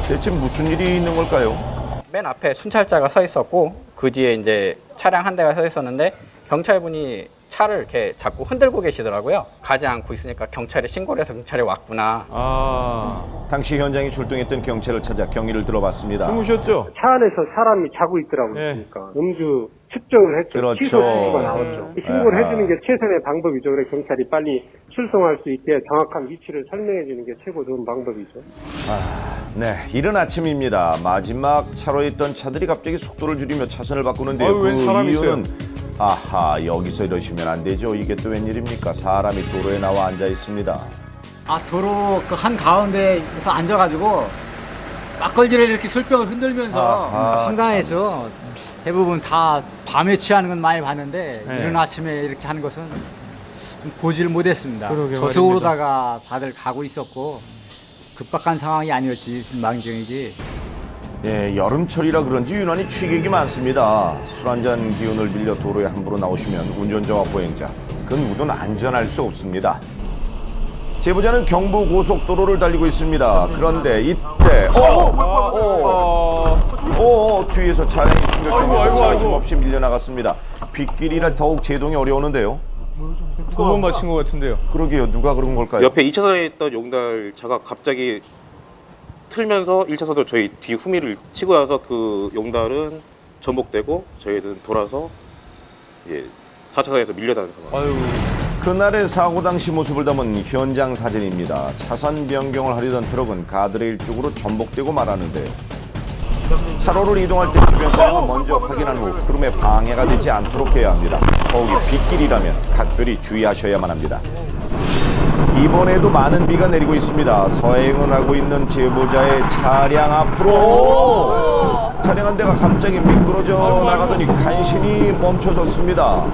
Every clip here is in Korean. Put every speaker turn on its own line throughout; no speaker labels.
대체 무슨 일이 있는 걸까요?
맨 앞에 순찰자가 서 있었고 그 뒤에 이제 차량 한 대가 서 있었는데 경찰분이 차를 이렇게 자꾸 흔들고 계시더라고요. 가지 않고 있으니까 경찰에 신고를 해서 경찰이 왔구나.
당시 현장에 출동했던 경찰을 찾아 경위를 들어봤습니다.
주무셨죠?
차 안에서 사람이 자고 있더라고요.
네.
그러니까 음주 측정을 했죠.
그렇죠.
취소 신고가 나왔죠. 신고를
아하.
해주는 게 최선의 방법이죠. 그래 경찰이 빨리 출동할 수 있게 정확한 위치를 설명해 주는 게 최고 좋은 방법이죠.
네, 이른 아침입니다. 마지막 차로에 있던 차들이 갑자기 속도를 줄이며 차선을 바꾸는데요.
웬 사람이
이유는 아하, 여기서 이러시면 안 되죠. 이게 또 웬일입니까? 사람이 도로에 나와 앉아 있습니다.
도로 그 한 가운데에서 앉아가지고 막걸리를 이렇게 술병을 흔들면서 황당해서 대부분 다 밤에 취하는 건 많이 봤는데
네.
이른 아침에 이렇게 하는 것은 보지를 못했습니다.
그러게
저속으로다가 다들 가고 있었고 급박한 상황이 아니었지 망정이지.
예, 여름철이라 그런지 유난히 취객이 많습니다. 술 한잔 기운을 빌려 도로에 함부로 나오시면 운전자와 보행자, 그 누구도 안전할 수 없습니다. 제보자는 경부고속도로를 달리고 있습니다. 그런데 이때 뒤에서 차량이 충격되면서 차 힘없이 밀려나갔습니다. 빗길이라 더욱 제동이 어려우는데요.
두 번 맞힌 것 같은데요.
그러게요. 누가 그런 걸까요?
옆에 2차선에 있던 용달차가 갑자기 틀면서 1차선으로 저희 뒤 후미를 치고 나서 그 용달은 전복되고 저희는 돌아서 4차선에서 밀려나는 상황.
그날의 사고 당시 모습을 담은 현장 사진입니다. 차선 변경을 하려던 트럭은 가드레일 쪽으로 전복되고 말았는데요. 차로를 이동할 때 주변 상황을 먼저 확인한 후 흐름에 방해가 되지 않도록 해야 합니다. 더욱이 빗길이라면 각별히 주의하셔야만 합니다. 이번에도 많은 비가 내리고 있습니다. 서행을 하고 있는 제보자의 차량 앞으로 차량 한 대가 갑자기 미끄러져 나가더니 간신히 멈춰섰습니다.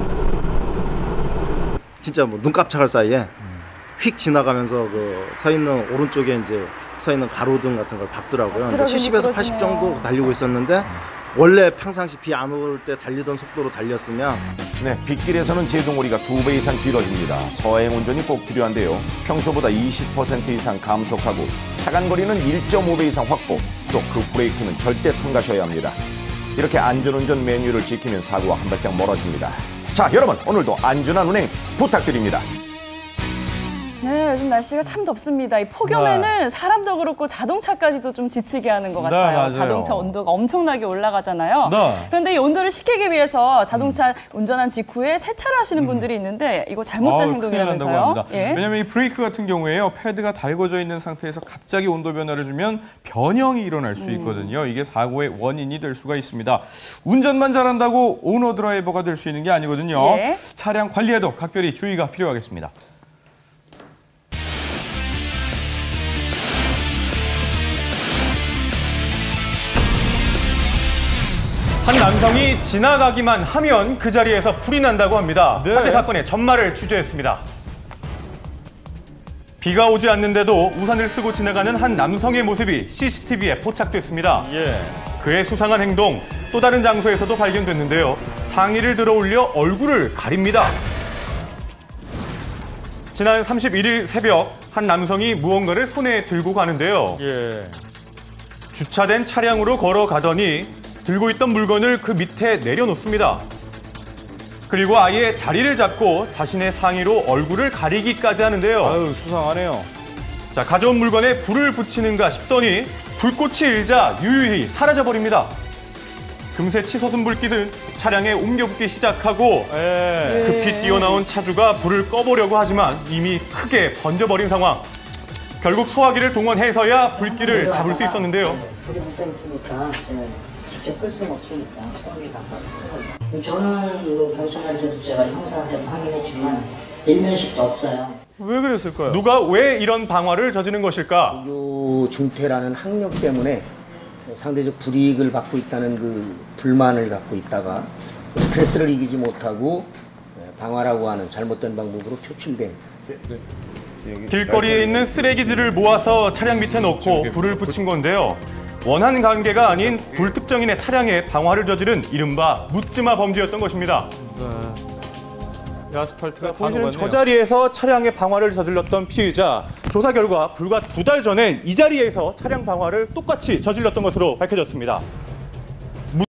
진짜 뭐 눈 깜짝할 사이에 휙 지나가면서 그 서 있는 오른쪽에 이제 서 있는 가로등 같은 걸 밟더라고요. 70에서 80 정도 달리고 있었는데 원래 평상시 비 안 올 때 달리던 속도로 달렸으면
네, 빗길에서는 제동거리가 2배 이상 길어집니다. 서행 운전이 꼭 필요한데요. 평소보다 20% 이상 감속하고 차간거리는 1.5배 이상 확보, 또 그 브레이크는 절대 삼가셔야 합니다. 이렇게 안전운전 매뉴얼을 지키면 사고와 한 발짝 멀어집니다. 자, 여러분, 오늘도 안전한 운행 부탁드립니다.
네, 요즘 날씨가 참 덥습니다. 이 폭염에는 사람도 그렇고 자동차까지도 좀 지치게 하는 것 같아요.
맞아요.
자동차 온도가 엄청나게 올라가잖아요.
네.
그런데 이 온도를 식히기 위해서 자동차 운전한 직후에 세차를 하시는 분들이 있는데 이거 잘못된 행동이라면서요?
예? 왜냐하면 이 브레이크 같은 경우에요. 패드가 달궈져 있는 상태에서 갑자기 온도 변화를 주면 변형이 일어날 수 있거든요. 이게 사고의 원인이 될 수가 있습니다. 운전만 잘한다고 오너 드라이버가 될 수 있는 게 아니거든요.
예.
차량 관리에도 각별히 주의가 필요하겠습니다. 한 남성이 지나가기만 하면 그 자리에서 불이 난다고 합니다. 화재 사건의 전말을 취재했습니다. 비가 오지 않는데도 우산을 쓰고 지나가는 한 남성의 모습이 CCTV에 포착됐습니다. 그의 수상한 행동, 또 다른 장소에서도 발견됐는데요. 상의를 들어 올려 얼굴을 가립니다. 지난 31일 새벽 한 남성이 무언가를 손에 들고 가는데요. 주차된 차량으로 걸어가더니 들고 있던 물건을 그 밑에 내려놓습니다. 그리고 아예 자리를 잡고 자신의 상의로 얼굴을 가리기까지 하는데요.
아유, 수상하네요.
자, 가져온 물건에 불을 붙이는가 싶더니 불꽃이 일자 유유히 사라져버립니다. 금세 치솟은 불빛은 차량에 옮겨붙기 시작하고 급히 뛰어나온 차주가 불을 꺼보려고 하지만 이미 크게 번져버린 상황. 결국 소화기를 동원해서야 불길을 잡을 수 있었는데요.
불이 붙어 있으니까 직접 끌 수는 없으니까 소화기가 저는 뭐 경찰한테도 제가 형사한테도 확인했지만 일면식도 없어요.
왜 그랬을까요? 누가 왜 이런 방화를 저지른 것일까?
요 중태라는 학력 때문에 상대적 불이익을 받고 있다는 그 불만을 갖고 있다가 스트레스를 이기지 못하고 방화라고 하는 잘못된 방법으로 표출된
길거리에 있는 쓰레기들을 모아서 차량 밑에 넣고 불을 붙인 건데요. 원한 관계가 아닌 불특정인의 차량에 방화를 저지른 이른바 묻지마 범죄였던 것입니다.
아스팔트가
보시는 저 자리에서 차량에 방화를 저질렀던 피의자. 조사 결과 불과 2달 전에 이 자리에서 차량 방화를 똑같이 저질렀던 것으로 밝혀졌습니다.